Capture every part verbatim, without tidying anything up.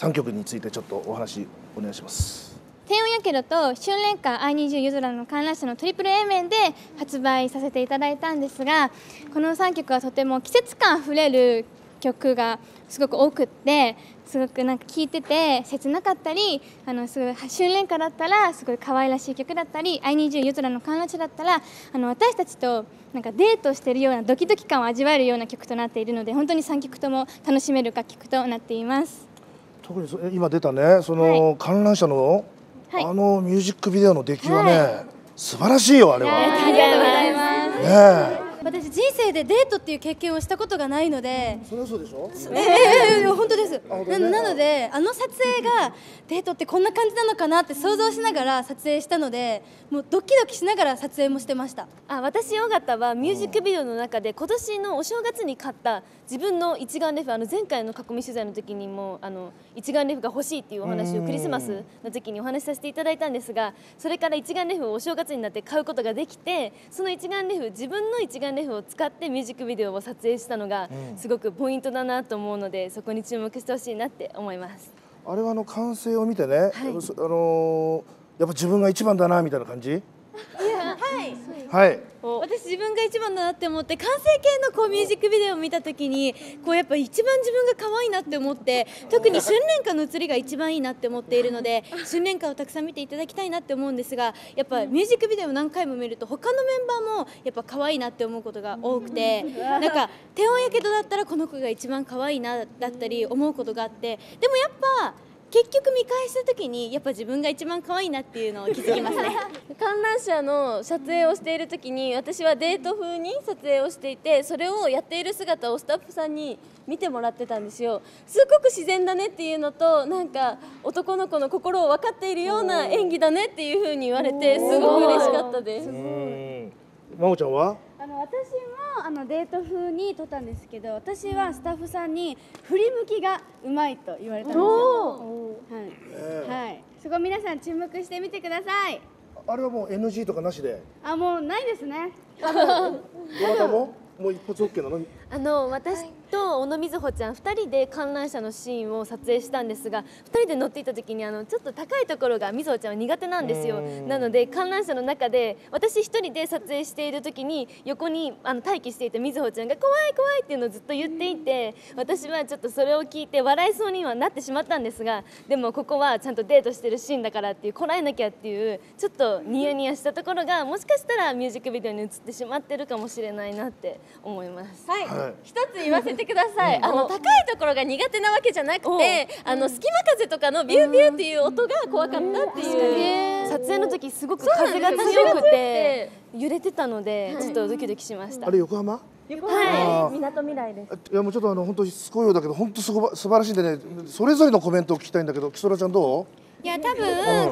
さんきょくについてちょっとお話お願いします。 低温やけどと春恋歌アイにじゅう夜空の観覧車のトリプル A 面で発売させていただいたんですが、このさんきょくはとても季節感あふれる曲がすごく多くって、すごくなんか聴いてて切なかったり、あのすごい春恋歌だったらすごい可愛らしい曲だったり、アイにじゅう夜空の観覧車だったらあの私たちとなんかデートしているようなドキドキ感を味わえるような曲となっているので、本当にさんきょくとも楽しめる楽曲となっています。 特にそ今出たね、その、はい、観覧車の、はい、あのミュージックビデオの出来はね、はい、素晴らしいよあれは。 ありがとうございます。 ねえ。 私人生でデートっていう経験をしたことがないので、 それはそうでしょ。 ええ本当です。な, なのであの撮影がデートってこんな感じなのかなって想像しながら撮影したので、もうドキドキしながら撮影もしてました。 あ、私尾形はミュージックビデオの中で今年のお正月に買った自分の一眼レフ、あの前回の囲み取材の時にもあの一眼レフが欲しいっていうお話をクリスマスの時にお話しさせていただいたんですが、それから一眼レフをお正月になって買うことができて、その一眼レフ自分の一眼レフを使ってミュージックビデオを撮影したのがすごくポイントだなと思うので、そこに注目してほしいなって思います。 あれはあの完成を見てね、はい、あのー、やっぱ自分が一番だなみたいな感じ。いや、はい、 はい、 私自分が一番だなって思って、完成形のこうミュージックビデオを見た時にこうやっぱ一番自分が可愛いなって思って、特に春恋歌の写りが一番いいなって思っているので、春恋歌をたくさん見ていただきたいなって思うんですが、やっぱミュージックビデオを何回も見ると他のメンバーもやっぱ可愛いなって思うことが多くて、なんか低音やけどだったらこの子が一番可愛いなだったり思うことがあって、でもやっぱ結局見返した時にやっぱ自分が一番可愛いなっていうのを気づきますね。 観覧車の撮影をしている時に私はデート風に撮影をしていて、それをやっている姿をスタッフさんに見てもらってたんですよ。すごく自然だねっていうのと、なんか男の子の心を分かっているような演技だねっていう風に言われて、すごく嬉しかったです。 真央ちゃんは？ あの私もあのデート風に撮ったんですけど、私はスタッフさんに振り向きがうまいと言われたんですよ。はい、はい、そこ皆さん注目してみてください。 あれはもう エヌジー とかなしで？あ、 もうないですね。 どなたももう一発 OK なの？ あの私と小野瑞穂ちゃんふたりで観覧車のシーンを撮影したんですが、ふたりで乗っていた時にあのちょっと高いところが瑞穂ちゃんは苦手なんですよ。なので観覧車の中で私ひとりで撮影している時に横にあの待機していた瑞穂ちゃんが怖い怖いっていうのをずっと言っていて、私はちょっとそれを聞いて笑いそうにはなってしまったんですが、でもここはちゃんとデートしてるシーンだからっていう、こらえなきゃっていうちょっとニヤニヤしたところがもしかしたらミュージックビデオに映ってしまってるかもしれないなって思います。 はい、はい、一つ言わせてください。あの高いところが苦手なわけじゃなくて、あの隙間風とかのビュービューっていう音が怖かったっていう。 撮影の時すごく風が強くて揺れてたのでちょっとドキドキしました。 あれ横浜？ はい、港未来です。 いやもうちょっとあの本当にすごいようだけど、本当すご素晴らしいんでね、それぞれのコメントを聞きたいんだけど、キソラちゃんどう？ いや多分、うん、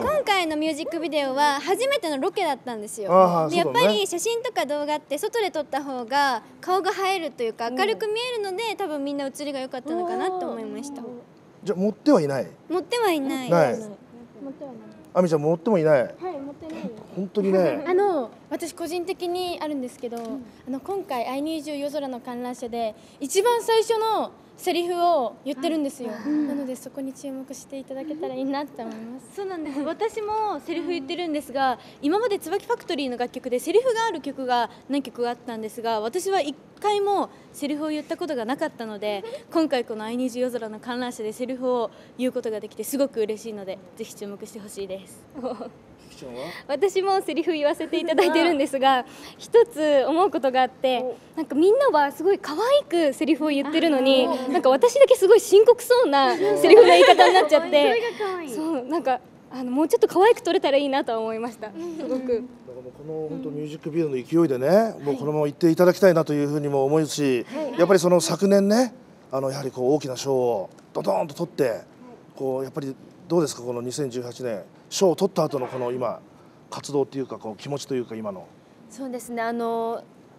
今回のミュージックビデオは初めてのロケだったんですよ。でやっぱり写真とか動画って外で撮った方が顔が映えるというか明るく見えるので、多分みんな写りが良かったのかなと思いました。 じゃあ持ってはいない？ 持ってはいない。 ない。あみちゃん持ってもいない。 はい、持ってない。 本当にね。 あの私個人的にあるんですけど、うん、あの今回アイにじゅう夜空の観覧車で一番最初のセリフを言ってるんですよ。なのでそこに注目していただけたらいいなって思います。 そうなんです。私もセリフ言ってるんですが、今まで椿ファクトリーの楽曲でセリフがある曲が何曲あったんですが、私は一回もセリフを言ったことがなかったので、今回このアイにじゅう夜空の観覧車でセリフを言うことができてすごく嬉しいので、ぜひ注目してほしいです。 私もセリフ言わせていただいてるんですが、一つ思うことがあって、なんかみんなはすごい可愛くセリフを言ってるのに、なんか私だけすごい深刻そうなセリフの言い方になっちゃって、そうなんかあのもうちょっと可愛く撮れたらいいなと思いました。すごく。 この本当ミュージックビデオの勢いでね、もうこのまま行っていただきたいなというふうにも思うし、やっぱりその昨年ね、あのやはりこう大きな賞をドドーンと取って、こうやっぱりどうですか、このにせんじゅうはちねん賞を取った後のこの今活動っていうか、こう気持ちというか今の。 そうですね、あの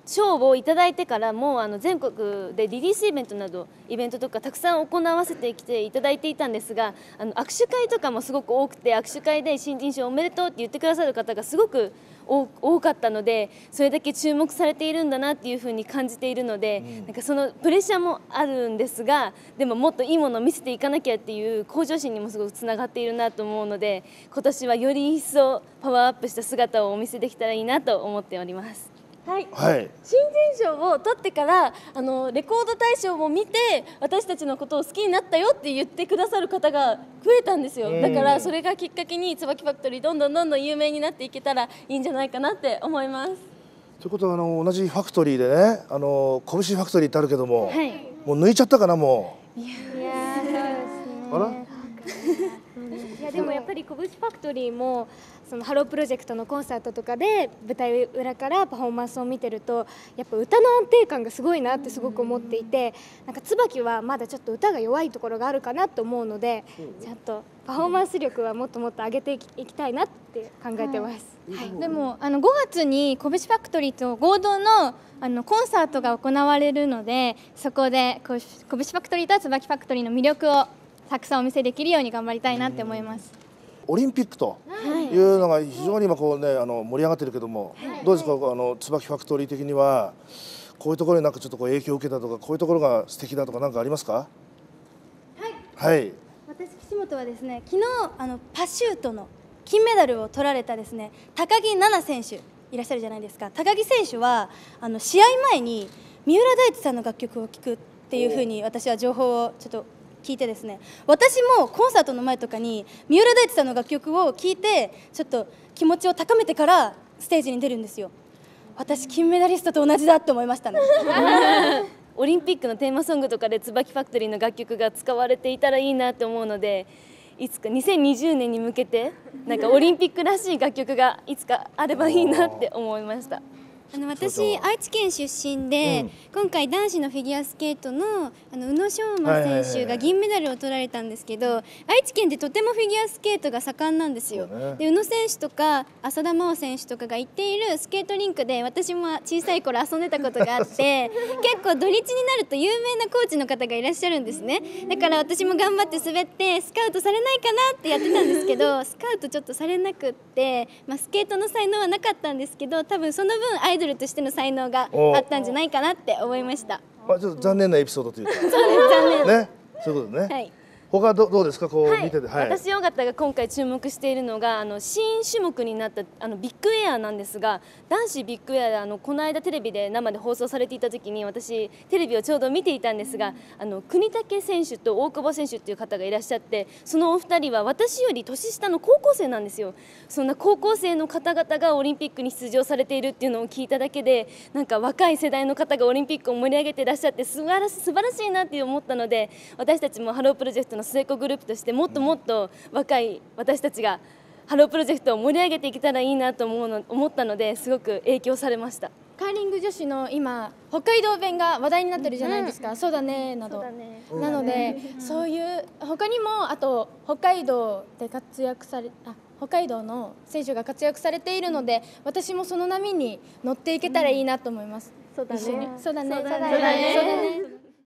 賞をいただいてからもあの全国でリリースイベントなどイベントとかたくさん行わせてきていただいていたんですが、あの握手会とかもすごく多くて、握手会で新人賞おめでとうって言ってくださる方がすごく多かったので、それだけ注目されているんだなっていうふうに感じているので、うん、なんかそのプレッシャーもあるんですが、でももっといいものを見せていかなきゃっていう向上心にもすごくつながっているなと思うので、今年はより一層パワーアップした姿をお見せできたらいいなと思っております。 はい、 はい、 新人賞を取ってからあのレコード大賞も見て私たちのことを好きになったよって言ってくださる方が増えたんですよ。だからそれがきっかけに椿ファクトリーどんどんどんどん有名になっていけたらいいんじゃないかなって思います。 ということはあの同じファクトリーでね、あの拳ファクトリーってあるけども、 はい、 もう抜いちゃったかなもう。 いやーそうですね。 あらいやでもやっぱり拳ファクトリーもそのハロープロジェクトのコンサートとかで舞台裏からパフォーマンスを見てるとやっぱ歌の安定感がすごいなってすごく思っていて、なんか椿はまだちょっと歌が弱いところがあるかなと思うので、ちゃんとパフォーマンス力はもっともっと上げていきたいなって考えてます。はいはい、でもあのごがつに拳ファクトリーと合同のあのコンサートが行われるので、そこで拳ファクトリーと椿ファクトリーの魅力をたくさんお見せできるように頑張りたいなって思います。 オリンピックというのが非常に今こうねあの盛り上がってるけども、どうですか、あの椿ファクトリー的にはこういうところになんかちょっとこう影響を受けたとか、こういうところが素敵だとか何かありますか？はい。はい。 私岸本はですね、昨日あのパシュートの金メダルを取られたですね高木菜那選手いらっしゃるじゃないですか。高木選手はあの試合前に三浦大知さんの楽曲を聴くっていうふうに私は情報をちょっと聞いてですね、私もコンサートの前とかに三浦大知さんの楽曲を聴いてちょっと気持ちを高めてからステージに出るんですよ。私金メダリストと同じだって思いましたね。 オリンピックのテーマソングとかで椿ファクトリーの楽曲が使われていたらいいなと思うので、いつかにせんにじゅうねんに向けてなんかオリンピックらしい楽曲がいつかあればいいなって思いました。 あの私、愛知県出身で、うん、今回男子のフィギュアスケートの、あの宇野昌磨選手が銀メダルを取られたんですけど、愛知県でとてもフィギュアスケートが盛んなんですよ。ね、で宇野選手とか浅田真央選手とかが行っているスケートリンクで私も小さい頃遊んでたことがあって結構土日になると有名なコーチの方がいらっしゃるんですね。だから私も頑張って滑ってスカウトされないかなってやってたんですけどスカウトちょっとされなくって、まあ、スケートの才能はなかったんですけど、多分その分アイドルとしての才能があったんじゃないかなって思いました。 まあちょっと残念なエピソードというか。 そうです、残念。 ね、そういうことね。はい。他どどうですか、こう見てて。はい。 私尾形が今回注目しているのがあの新種目になったあのビッグエアなんですが、男子ビッグエアであのこの間テレビで生で放送されていた時に私テレビをちょうど見ていたんですが、あの國武選手と大久保選手っていう方がいらっしゃって、そのお二人は私より年下の高校生なんですよ。そんな高校生の方々がオリンピックに出場されているっていうのを聞いただけで、なんか若い世代の方がオリンピックを盛り上げていらっしゃって素晴らし素晴らしいなって思ったので、私たちもハロープロジェクトの末っ子グループとしてもっともっと若い私たちがハロープロジェクトを盛り上げていけたらいいなと思うの思ったので、すごく影響されました。 カーリング女子の今北海道弁が話題になってるじゃないですか、うん、そうだねなど、ね、なので、うん、そういう他にもあと北海道で活躍されあ北海道の選手が活躍されているので、私もその波に乗っていけたらいいなと思います。 そうだね。 そうだね。 そうだね。そうだね。